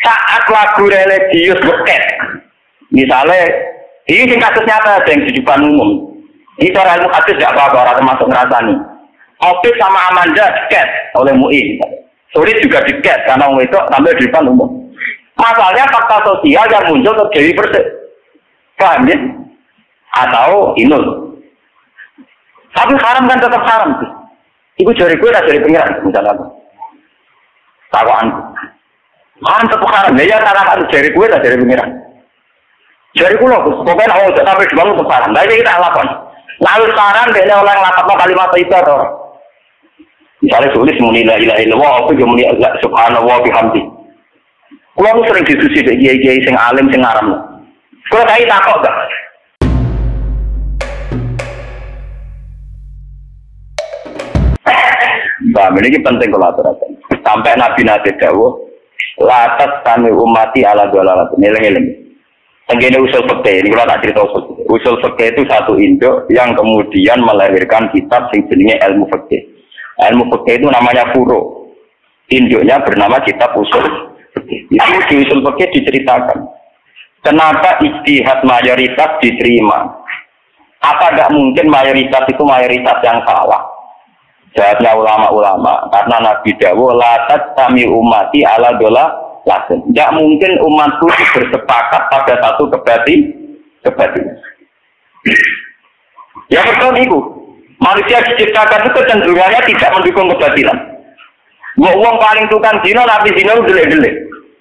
Saat lagu religius beket, misalnya ini kasus nyata yang di depan umum. Ini cara ilmu hadis tidak apa-apa, orang termasuk ngerasani. Opis sama Amanda diket oleh MUI. Sulit juga diket karena itu sampai di depan umum. Masalahnya fakta sosial yang muncul terjadi persik. Paham ya? Atau inul. Tapi haram kan tetap haram sih. Iku jari gue tak jari pengiran misalnya apa? Tawaanku. Haram tetap haram. Ya cara jari gue tak jari pengiran. Jari gue loh, pokoknya mau sampai di bawah tetap haram. Tapi kita lakukan. Lalu sekarang dia oleh lapor kalimat itu atau misalnya tulis muni la ilaha illallah apa yo muni subhanallah bihamdi. Kulo sering diskusi dengan kiai-kiai sing alim sing aram. Kulo kai takok gak? Bah, ini penting kalau aturaken. Sampai Nabi dawuh, latas kami umati ala dalalat. Ngeleng-eleng. Tenggene usul fikih, ini kalau tak cerita usul fikih. Usul fikih itu satu induk yang kemudian melahirkan kitab sing jenenge ilmu fikih. Ilmu fikih itu namanya furu. Induknya bernama kitab usul fikih. Itu di usul fikih diceritakan. Kenapa ijtihad mayoritas diterima? Apa tidak mungkin mayoritas itu mayoritas yang salah? Jawabnya ulama-ulama, karena Nabi dawuh la tatsami ummati ala dola. Langsung, tidak mungkin umatku bersepakat pada satu kebatilan. Ya betul itu. Manusia diciptakan itu kecenderungannya tidak mendukung kebatilan. Wong paling tukang zina, tapi zina itu delek-delek.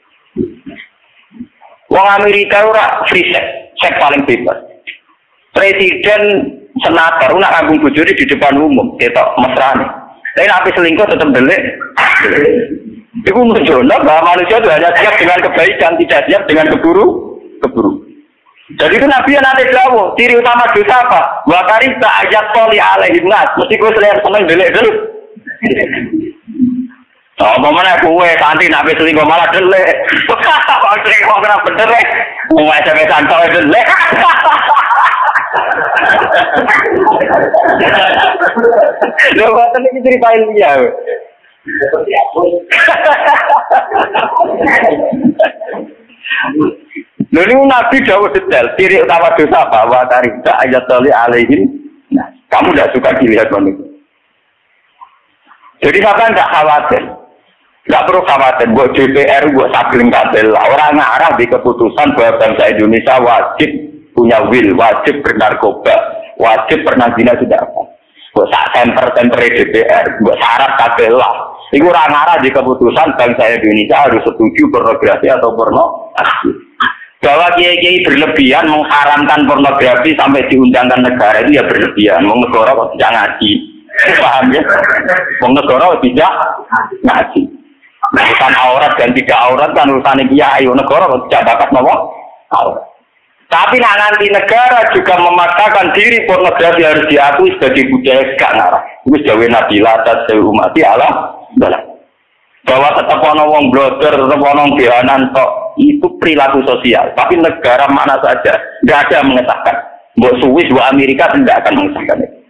Wong Amerika ora free sex paling bebas. Presiden, senator, nak ngambung bojone di depan umum, ketok mesrane. Tapi nabi selingkuh tetap delek. Itu menunjukkan bahwa manusia itu hanya siap dengan kebaikan, tidak siap dengan keburu. Jadi itu Nabi yang nanti jawab, ciri utama dosa apa? Wakari tak ayat toli alaihim nas, mesti gue selain seneng delek-delek. Oh, mana kue nanti Nabi selingkuh malah delek. Kok selingkuh kena bener ya? Mau SMS-an tau delek. Loh, buatan ini ceritain dia. Lalu ini Nabi dawuh detail. Ciri utama dosa apa? Wa tarikta ayat tali alaihim. Nah, kamu tidak suka dilihat wanita. Jadi sampai tidak khawatir. Tidak perlu khawatir. Buat DPR, buat sabling kabel. Orang ngarah di keputusan bahwa bangsa Indonesia wajib punya will, wajib bernarkoba, wajib pernah zina tidak apa. Buat temper DPR, buat syarat kabel lah. Itu orang arah di keputusan bangsa Indonesia harus setuju pornografi atau pornografi. Bahwa kiai-kiai berlebihan mengharamkan pornografi sampai diundangkan negara itu ya berlebihan. Mau negara kok tidak ngaji, paham ya? Mau negara tidak ngaji. Urusan aurat dan tidak aurat kan urusan kiai. Negara kok tidak dapat nomor aurat. Tapi nanti negara juga memaksakan diri pornografi harus diakui sebagai budaya gak ngarah. Itu jauh Nabi Latat, jauh umat Allah. Bahwa tetap ono wong blogger, tetap ono bianan kok itu perilaku sosial. Tapi negara mana saja tidak ada yang mengesahkan. Mbok Swiss, mbok Amerika tidak akan mengesahkan itu.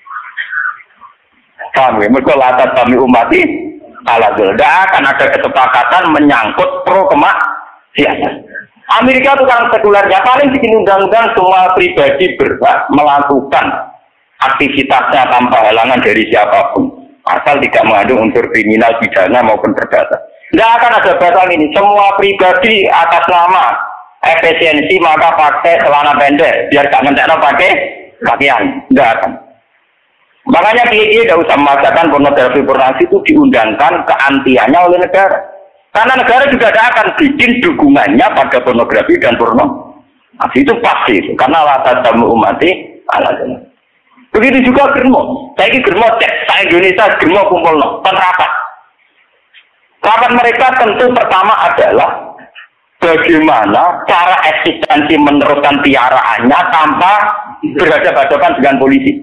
Kami mereka latar kami umati ala tidak akan ada kesepakatan menyangkut pro kemaksiatan. Amerika itu kan sekulernya paling bikin undang-undang semua pribadi berhak melakukan aktivitasnya tanpa halangan dari siapapun. Asal tidak mengandung unsur kriminal, pidana maupun perdata. Tidak akan ada batas ini. Semua pribadi atas nama efisiensi maka pakai celana pendek. Biar gak ngentekno pakai pakaian. Tidak akan. Makanya dia tidak usah memaksakan pornografi itu diundangkan keantiannya oleh negara. Karena negara juga tidak akan bikin dukungannya pada pornografi dan porno. Nah, itu pasti. Karena latar tamu umati alasannya. Begitu juga germo. Saya ini germo cek. Saya Indonesia germo kumpul no. Penerapan. Rapat mereka tentu pertama adalah bagaimana cara eksistensi meneruskan piaraannya tanpa berhadapan-hadapan dengan polisi.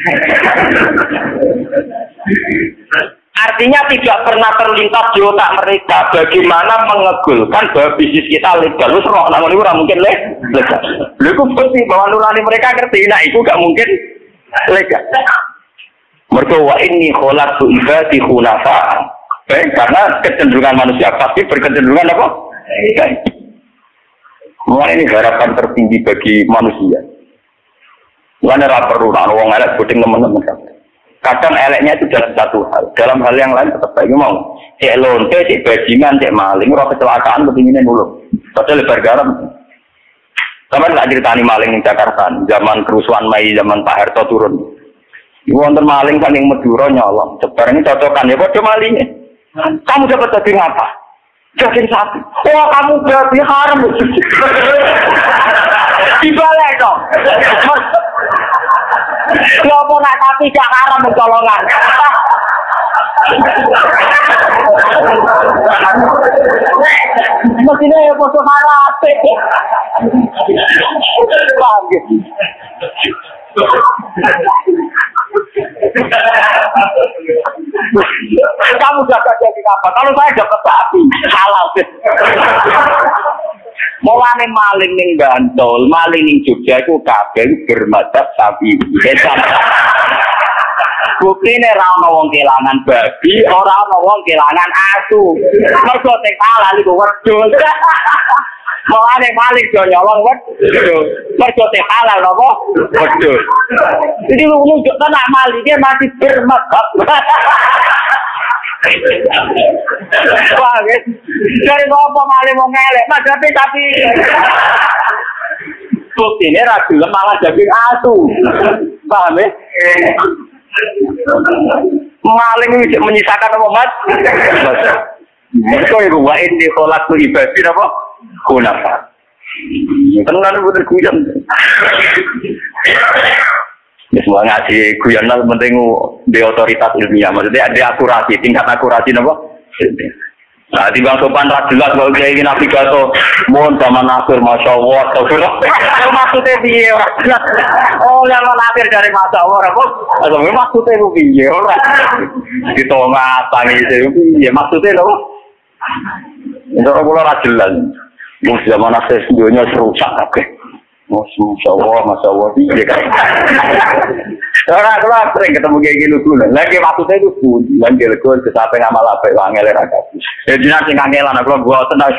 Artinya tidak pernah terlintas di otak mereka bagaimana mengegulkan bahwa bisnis kita legal. Lu serok, namun itu mungkin legal. Lu itu pasti bahwa nurani mereka ngerti. Nah itu gak mungkin legal. Mereka wa inni kholaqtu ibadi hunafa. Karena kecenderungan manusia pasti berkecenderungan apa? Mulai ini harapan tertinggi bagi manusia. Mulai ora perlu ana wong elek bodeng teman-teman. Kadang eleknya itu dalam satu hal, dalam hal yang lain tetap baik mau. Cek lonte, cek bajingan, cek maling, ora kecelakaan kepinginnya nulung. Padahal lebar garam. Sama nggak ceritani maling di Jakarta, zaman kerusuhan Mei, zaman Pak Harto turun. Ibu wonten maling saking Madura nyolong. Sebar ini cocokan ya, kode malingnya. Kamu dapat daging apa? Daging sapi. Wah, kamu berarti haram. Dibalik dong. Lopo nak sapi gak haram mencolongan. Mestinya ya foto haram. Kamu dapat daging apa? Kalau saya dapat sapi, halal. Mulane maling ning Bantul, maling ning Jogja iku kabeh bermadzhab sapi. Buktine ra ono wong kelangan babi, ora ono wong kelangan asu. Mergo sing halal iku wedhus. Mulane maling yo nyolong wedhus. Mergo sing halal napa? Wedhus. Jadi lu nunjuk tenan maling masih bermadzhab. Wah, dari apa maling mau ngelek, mas tapi bukti ini ragu malah daging asu, paham ya? Maling ini menyisakan apa mas? Itu yang wain di kolak tu ibadah apa? Kunapa? Tenang betul kuyan. Semua ngasih guyonan penting di otoritas ilmiah, maksudnya ada akurasi, tingkat akurasi apa? Nah, di bang sopan jelas kalau dia ingin navigator, mohon zaman akhir, masya Allah, maksudnya dia oh yang akhir dari masya Allah, apa? Maksudnya dia orang di tengah tangis itu, maksudnya apa? Itu orang pulau jelas, mungkin zaman akhir videonya serusak, oke? Masya Allah, iya kan? Orang sering ketemu kayak gini dulu. Lagi maksudnya itu pun, lagi lekor kesape ngamal apa, wangel raga. Jadi nanti ngangelan, aku gua tenang.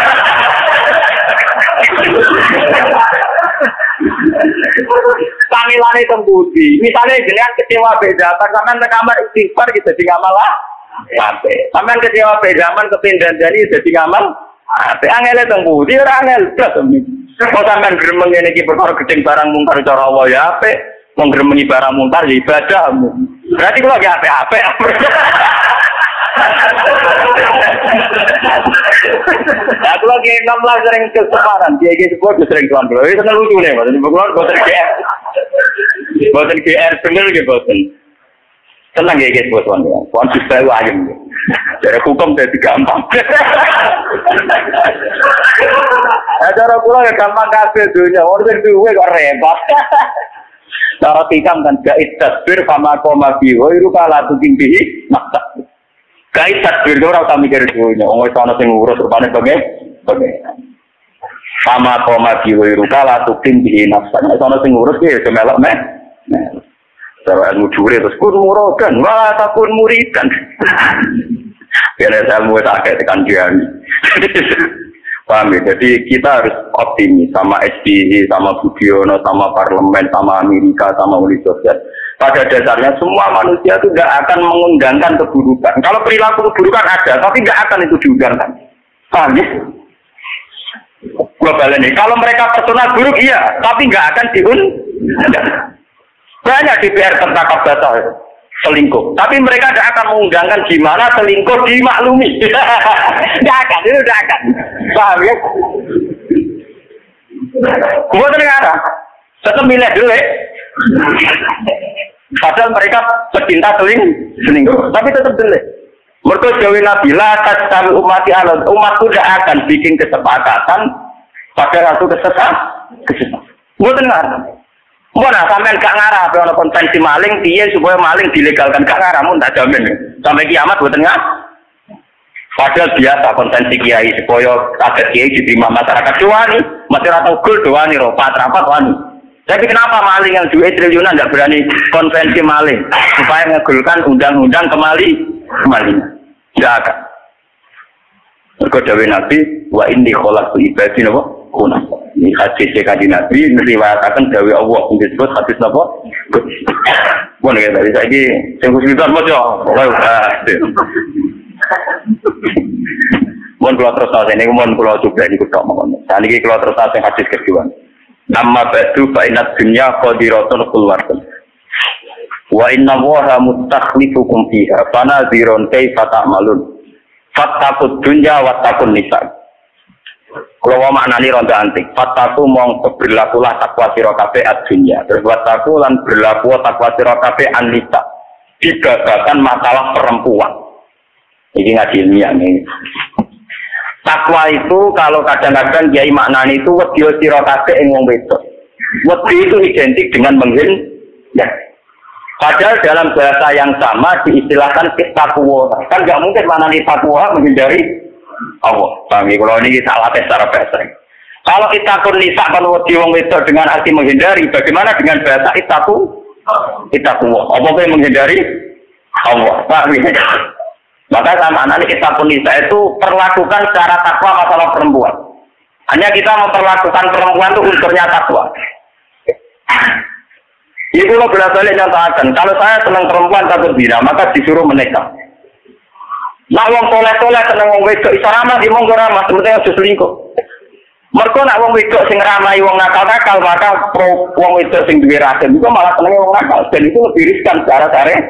Kangelan itu budi. Misalnya jenengan kecewa beda, sampean ke kamar istighfar gitu di ngamal lah. Sampean kecewa beda, man kepindahan dari jadi ngamal. Angel itu budi, orang angel. Kalau sampean gremeng ini perkara gedeng barang mungkar cara Allah ya ape, wong gremengi barang mungkar ya ibadah. Berarti kalau lagi ape-ape. Aku lagi 16 sering keseparan, dia gitu sering tuan dulu. Itu kan lucu nih, maksudnya bukan boten GR. Boten GR bener gitu boten. Tenang ya guys bos tuan. Tuan bisa ayam. Cara hukum jadi gampang. Cara pula ya gampang kabeh dunya. Orang duwe kok repot. Cara tikam kan gait tasbir sama koma biwa iku kala tuking bihi maksa. Gait tasbir ora usah mikir dunya. Wong wis ana sing ngurus rupane bagai. Sama koma biwa iku kala tuking bihi maksa. Nek ana sing ngurus ki ya melok meh. Cara mujure terus kun murodan, wah takun muridan. Biar saya mau tak tekan dia. Paham ya? Jadi kita harus optimis sama SBY, sama Budiono, sama parlemen, sama Amerika, sama Uni Soviet. Pada dasarnya semua manusia itu tidak akan mengundangkan keburukan. Kalau perilaku keburukan ada, tapi tidak akan itu diundangkan. Paham ya? Global ini. Kalau mereka personal buruk iya, tapi tidak akan diundang. Banyak DPR tertangkap basah selingkuh, tapi mereka tidak akan mengundangkan gimana selingkuh dimaklumi. Tidak akan, itu tidak akan. Paham ya? Buat negara, tetap milih dulu. Padahal mereka pecinta selingkuh, tapi tetap dulu. Mereka jauh Nabila atas kami umat tidak akan bikin kesepakatan pada satu kesesatan. Buat negara. Mana sampai gak ngarah, apa ada konvensi maling, dia supaya maling dilegalkan gak ngarah, mun tak jamin. Sampai kiamat buatan nggak? Padahal biasa konvensi kiai supaya ada kiai diterima masyarakat doani, masyarakat gul doani, ropat rapat wani. Tapi kenapa maling yang duit triliunan nggak berani konvensi maling supaya ngegulkan undang-undang kemalingan? Nggak akan. Mergo dawuh Nabi wa inni khalaqtu ibadi napa kuna. Ini hadis Kanjeng Nabi riwayataken dawuh Allah sing disebut hadis napa? Mun ya tadi saiki sing kuwisan maca. Mun kula terus niku mun kula coba niku tok mawon. Saniki kula terus sing hadis kedua. Amma ba'du fa inna dunya qadiratun kulwarun. Wa inna Allaha mustakhlifukum fiha fanazirun kaifa ta'malun. Fattaqud dunya wattaqun nisa. Kalau mau maknani ronda antik, fattaqu mong berlakulah takwa sira kabeh ad-dunya. Terus wattaqu lan berlaku takwa sira kabeh an-nisa. Dibabakan masalah perempuan. Ini ngaji ilmiah nih. Takwa itu kalau kadang-kadang kiai maknani itu wedi sira kabeh ing wong wedok. Wedi itu identik dengan menghindar. Padahal dalam bahasa yang sama diistilahkan takwa. Kan nggak mungkin maknani takwa menghindari Allah. Bagi kalau ini salah secara bahasa. Kalau itakun nisa kan wedi wong wedok dengan arti menghindari, bagaimana dengan bahasa itaku? Takwa. Apa yang menghindari Allah? Paham ya? Maka sama nanti kita pun nisa itu perlakukan secara takwa masalah perempuan. Hanya kita memperlakukan perempuan itu unsurnya takwa. Ibu lo bolak-balik nyatakan, kalau saya senang perempuan takut zina, maka disuruh menikah. Nak wong soleh-soleh seneng wong wedok iso ramah di monggo ramah, sebetulnya harus selingkuh. Mergo nak wong wedok sing ramai wong nakal-nakal, maka wong wedok sing duwe racun itu malah seneng wong nakal, dan itu lebih riskan secara syariat.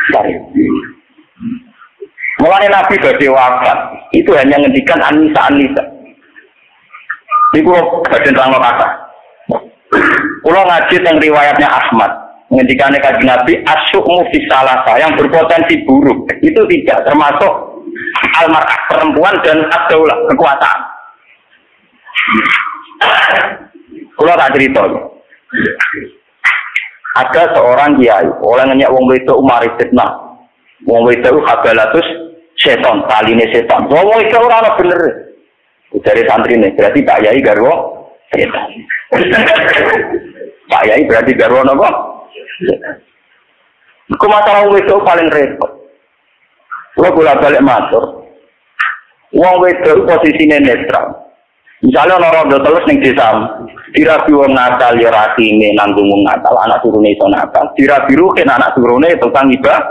Mulanya Nabi badhe wafat, itu hanya ngendikan Anisa. Ini kalau badan terang kata. Kalau ngaji yang riwayatnya Ahmad, ngendikannya Kanjeng Nabi asyukmu fi salasa yang berpotensi buruk. Itu tidak termasuk almar'ah perempuan dan ad-daulah kekuasaan. Kalau tak cerita. Ada seorang kiai, orang nanya wong wedok Umar fitnah. Wong wedok habalatus setan, taline setan. Wong wedok ora ana bener. Dari santri ini, berarti Pak Yai garwo setan. Pak Yai berarti garwo napa? Iku masalah wong wedok paling repot. Kulo bolak-balik matur. Wong wedok posisine netral. Misalnya ana rondo telus ning desa, dirabi wong nakal ya ratine nanggung wong nakal, anak turune iso nakal, dirabi ruhin anak turune tukang ibadah.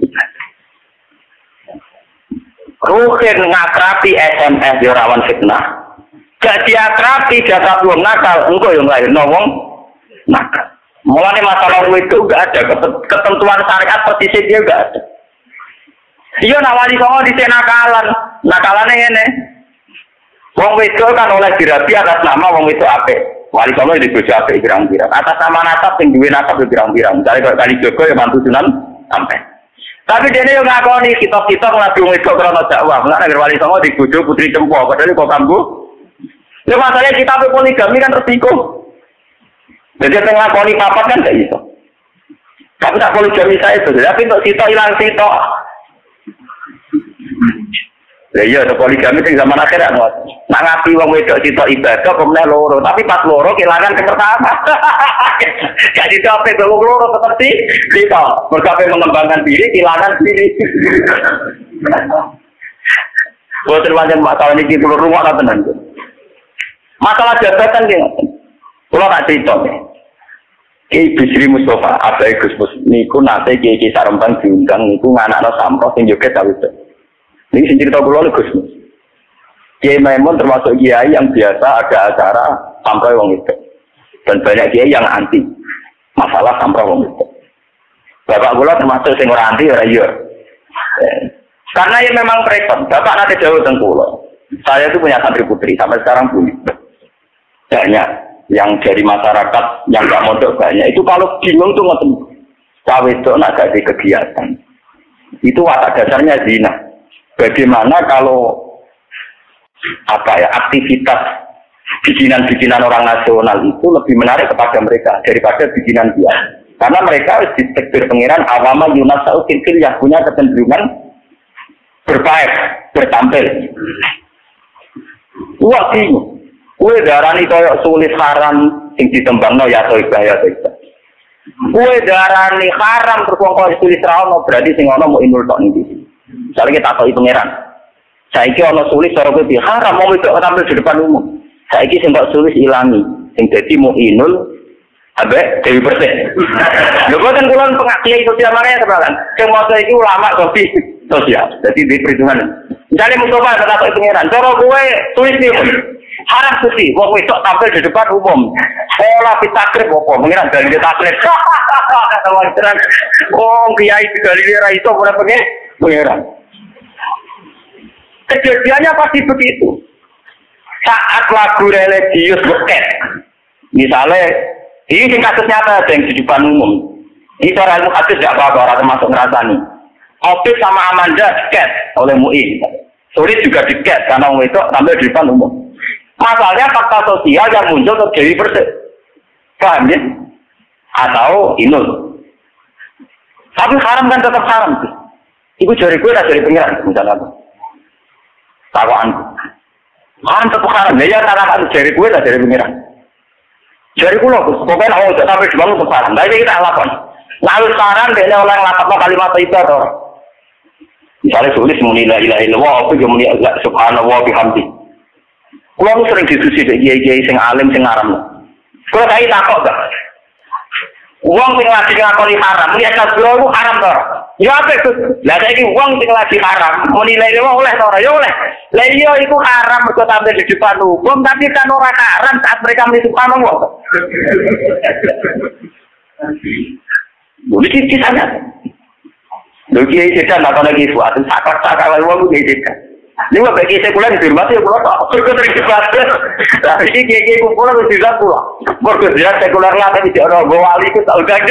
Ruhin ngakrapi SMS ya rawan fitnah. Gak diakrapi jagat wong nakal, engko yo nglairno wong nakal. Mulane masalah itu enggak ada ketentuan syariat persisnya dia enggak ada. Iya nak wali songo di nakalan, nakalane ngene. Wong wedok kan oleh dirabi atas nama wong wedok apik. Wali songo di bojo apik pirang-pirang. Atas nama nasab sing duwe nasab pirang-pirang. Misale kok kali Joko ya mantu Sunan sampai. Tapi dene yo ngakoni kitab-kitab ngadu wedok krana dakwah. Mulane nek wali songo di bojo putri Cempo, padahal kok kambu. Lha masalahnya kitab poligami kan resiko. Jadi tengah kali papat kan tidak bisa. Tapi tak poligami saya itu. Tapi untuk sitok hilang sitok. Ya iya, ada poligami yang zaman akhir ya. Nak ngapi wong wedok sitok ibadah, kemudian loro. Tapi pas loro kehilangan ke pertama. Gak dicapai bahwa loro seperti sitok. Berkapai mengembangkan diri, kehilangan diri. Kalau terwajib masalah ini kita rumah lah tenang. Masalah jabatan dia. Kalau tak cerita nih. Kiai Bisri Mustafa, Abai Gus Mus, niku nate Kiai Sarembang diundang niku nganakno sampro sing joget awit. Niki sing cerita kula Gus Mus. Kiai Maimun termasuk kiai yang biasa ada acara sampro wong itu. Dan banyak kiai yang anti masalah sampro wong itu. Bapak kula termasuk sing ora anti ora iya. Karena ya memang repot. Bapak nanti jauh teng kula. Saya itu punya santri putri sampai sekarang punya. Banyak yang dari masyarakat yang nggak mondok banyak itu kalau bingung tuh ngoten cawe itu nak gak di kegiatan itu watak dasarnya zina. Bagaimana kalau aktivitas bikinan orang nasional itu lebih menarik kepada mereka daripada bikinan dia, karena mereka harus ditekbir pengiran awama Yunus Sautil yang punya kecenderungan bertampil. Wah bingung. Kue darani koyok sulit haram sing ditembangno ya toibah ya toibah. Kue darani haram terus wong koyok sulit rawono berarti sing ono mau inul tok niki. Misalnya kita tahu pangeran. Saiki ana tulis cara kowe haram mau itu tampil di depan umum. Saiki sing tak tulis ilangi. Sing dadi mu'inul ambek Dewi Persik. Lho boten kula pengajian sosial makanya sebenarnya. Sing maca iki ulama sosial. Jadi di perhitungan. Misalnya Mustafa kata pengiran, cara kowe tulis nih haram suci, wong wedok tampil di depan umum. Sekolah pitakrib apa? Pengiran dari takrib. Oh, kiai dari ra iso ora pengiran. Kejadiannya pasti begitu. Saat lagu religius beket, misalnya, ini kasus nyata ada yang di depan umum. Ini cara ilmu hadis tidak apa-apa, orang termasuk ngerasani. Opik sama Amanda diket oleh MUI. Sulit juga diket karena orang itu tampil di depan umum. Masalahnya fakta sosial yang muncul ke Dewi Persik. Paham ya? Atau Inul. Tapi haram kan tetap haram. Iku jari gue tak dari pengiran, misalnya apa? Tawaanku. Haram tetap haram. Ya tarakan jari gue tak dari pengiran. Jari gue loh, pokoknya awal tak sampai dibangun tetap haram. Tapi kita lakukan. Lalu sekarang dia oleh ngelapatnya kalimat itu atau misalnya tulis muni la ilaha illallah, apa yang muni subhanallah bihamdi. Kalau sering diskusi dengan kiai sing alim sing aram. Kalau saya takut gak? Uang sing lagi ngakoni haram, muni asal itu haram toh. Ya apa itu? Lah saiki uang sing lagi haram, muni la ilaha oleh toh, ya oleh. Lah iya itu haram mergo tampil di depan umum, tapi kan ora haram saat mereka muni subhanallah. Boleh kisahnya. Lho kiai sedan tak lagi suatu sakar-sakar wong kiai sedan. Ini wae bagi sekuler dihormati ya kula tok. Kok terlibat. Tapi iki kiai kumpul wis tidak kula. Mergo dia sekuler lah tapi tidak ono wali ku tak udah.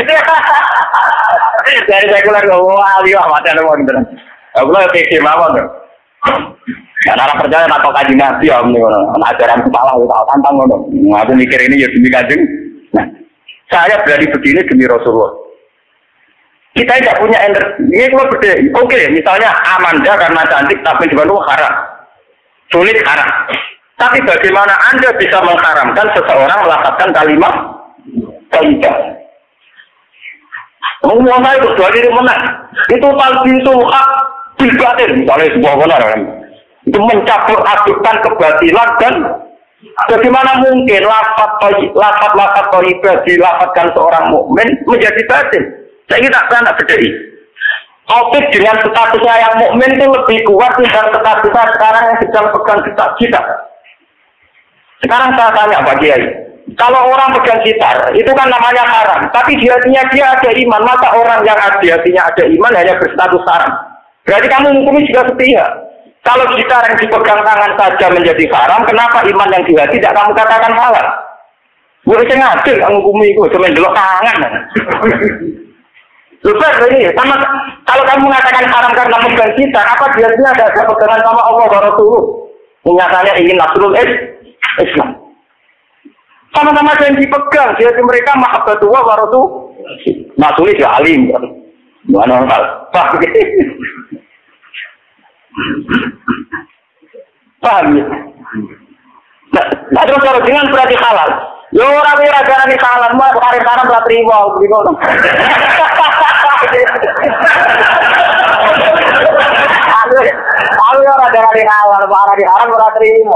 Dari sekuler wali wah mate ana wong tenan. Kula pikir mawon to. Karena orang percaya atau kaji nabi ya ajaran kepala tak tantang ngono. Aku mikir ini ya demi Kanjeng. Nah, saya berani begini demi Rasulullah. Kita tidak punya energi. Ini cuma beda. Oke, misalnya Amanda karena cantik tapi di Bandung haram. Sulit haram. Tapi bagaimana Anda bisa mengharamkan seseorang melafazkan kalimat thayyibah? Ngomong itu dua diri menang. Itu palsu hak bil batil. Misalnya sebuah benar. Itu mencampur adukkan kebatilan dan bagaimana mungkin lafaz thayyibah dilafazkan seorang mukmin menjadi batil? Saya tak pernah bedai. Opik dengan statusnya yang mukmin itu lebih kuat dengan statusnya sekarang yang sedang pegang gitar. Sekarang saya tanya Pak Kiai, kalau orang pegang gitar itu kan namanya haram, tapi di hatinya dia ada iman. Masa orang yang di hatinya ada iman hanya berstatus haram? Berarti kamu menghukumi juga sepihak. Kalau gitar yang dipegang tangan saja menjadi haram, kenapa iman yang di hati tidak kamu katakan halal? Boleh saya ngadil menghukumi itu, cuma delok tangan. Lupa ini sama kalau kamu mengatakan haram karena pegang gitar, apa biasanya ada pegangan sama Allah wa Rasulullah menyatakan ingin nasrul Islam. Sama-sama yang dipegang, jadi mereka mahabbatullah wa Rasulullah. Nasrul ya alim. Mana hal? Paham ya? Nah, terus kalau dengan berarti halal. Yo ora ora garane halal, mah haram ora trimo ngono. Aku ora garane halal, ora di haram ora trimo.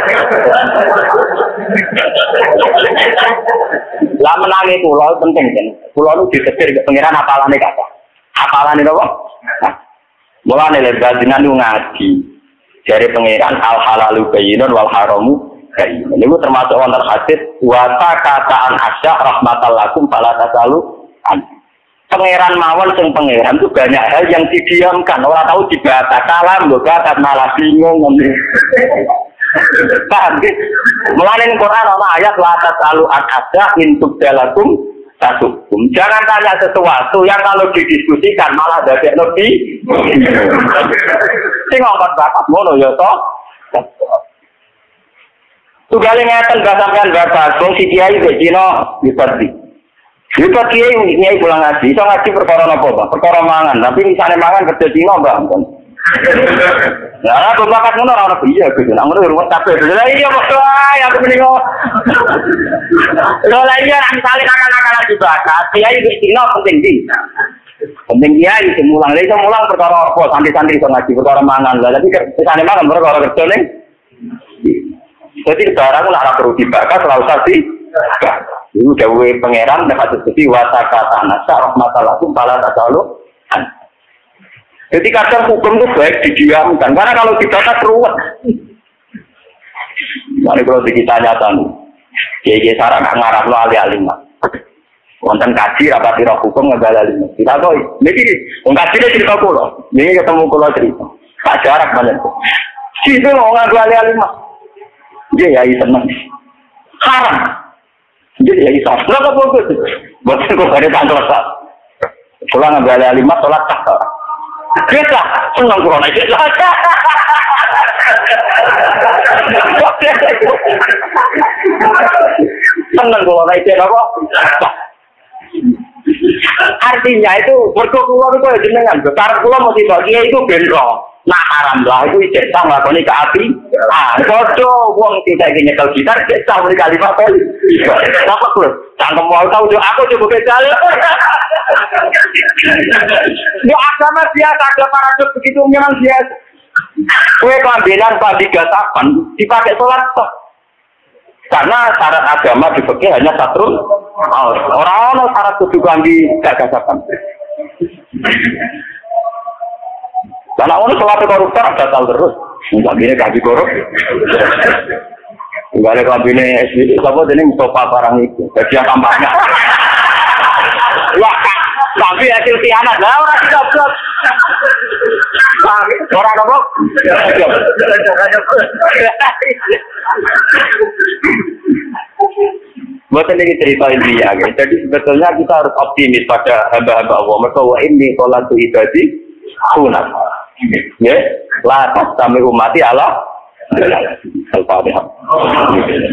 Lah menangi kula penting kan. Kula nu ditetir ke pengiran apalane kata. Apalane napa? Mulane lek jenengan ngaji. Jare pengiran al halalu bayyinun wal haramu ini termasuk wonten hadis wa kataan asya rahmatal lakum fala tasalu an. Pangeran mawon sing pangeran itu banyak hal yang didiamkan, ora tahu dibata kalam lho kata malah bingung ngene. Paham nggih? Mulane Quran ana ayat la tasalu an asya in tubdalakum tasukum. Jangan tanya sesuatu yang kalau didiskusikan malah dadekno di. Sing ngomong bakat ngono ya to. Tugale ngeten basampean bapak, wong si kiai kok Cina diperdi. Diperdi kiai pulang ngaji, iso ngaji perkara napa, Pak? Perkara mangan, tapi misale mangan kerja Cina, Mbak. Lah kok bakat ngono ora iya gitu. Nang ngono ruwet kabeh. Lah iya kok ae aku mending. Lah iya misale nakal-nakal dibakat, kiai di Cina penting di. Penting kiai mulang, lha iso mulang perkara apa? Santri-santri iso ngaji perkara mangan. Lah tapi kesane mangan perkara kerja ning. Jadi barang ora perlu dibakar selalu tadi. Itu dawuhe pangeran nek dadi watakatana rahmatallahi taala taala. Jadi kadang hukum itu baik didiamkan karena kalau dibakar ruwet. Mari kalau ditanya tanu. Kiai sarang ngarapno ali-alim. Wonten kaji rapat roh hukum ngebalali. Kita kok niki wong kaji cerita kula. Niki ketemu kula cerita. Tak jarak banget. Situ wong ngebalali mah. Dia ya seneng. Haram. Jadi ya iso. Lha kok bagus. Boten kok ada tanggal sak. Kula ngebalali mah salat tak. Kita seneng kula nek. Seneng kula nek apa? Artinya itu berkumpul itu jenengan. Karena kula mau dibagi itu benro. Nah haram lah itu ijazah nglakoni ke api. Ah, padha wong tidak nyekel gitar ijazah muni kalimat kali. Apa kuwi? Cangkem mau tahu aku coba becal. Di agama biasa ada paradok begitu memang biasa. Kue kelambinan padigasapan dipakai sholat toh. Karena syarat agama di fikih hanya satu. Orang-orang syarat kudu klambi gagasapan. Karena orang sholat koruptor ada tahu terus. Klambine gaji korup. Enggak ada klambine SBD. Siapa ini Mustafa barang itu. Bagian kampanye. Wah, tapi hasil khianat. Nah, orang tidak blok. Orang apa? Bukan ini cerita India. Jadi sebetulnya kita harus optimis pada hamba-hamba Allah. Mereka wa inni sholatu ibadi sunat. Ya, la tasami umati Allah. Al-Fatihah.